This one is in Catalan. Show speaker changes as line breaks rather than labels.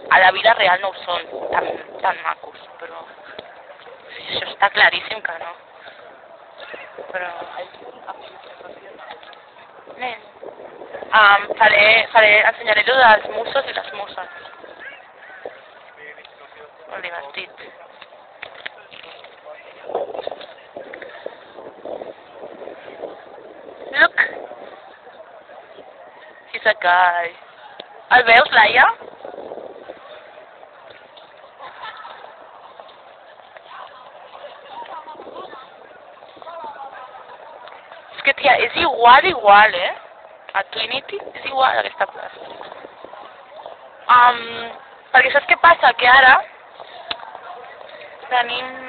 a la vida real no ho són tan macos, però això està claríssim que no. Però... Nen. Ensenyaré lo dels musos i les muses. Molt divertit. Look! He's a guy. El veus, Laia? És que, tia, és igual, A Trinity és igual aquesta plaça. Perquè saps què passa? Que ara tenim